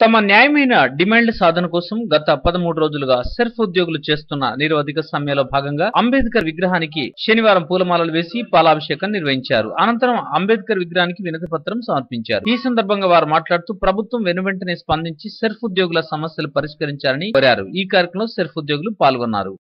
తమ న్యాయమైన డిమాండ్ల సాధన కోసం గత 13 రోజులుగా సెర్ఫ్ ఉద్యోగులు చేస్తున్న నిరవధిక సమ్మెలో భాగంగా అంబేద్కర్ విగ్రహానికి శనివారం పూలమాలలు వేసి పాలాభిషేకం నిర్వహించారు. అనంతరం అంబేద్కర్ విగ్రహానికి వినతి పత్రం సమర్పించారు. ఈ సందర్భంగా వారు మాట్లాడుతూ ప్రభుత్వం వెనువెంటనే స్పందించి సెర్ఫ్ ఉద్యోగుల సమస్యలు పరిష్కరించాలని కోరారు. ఈ కార్యక్రమంలో సెర్ఫ్ ఉద్యోగులు పాల్గొన్నారు.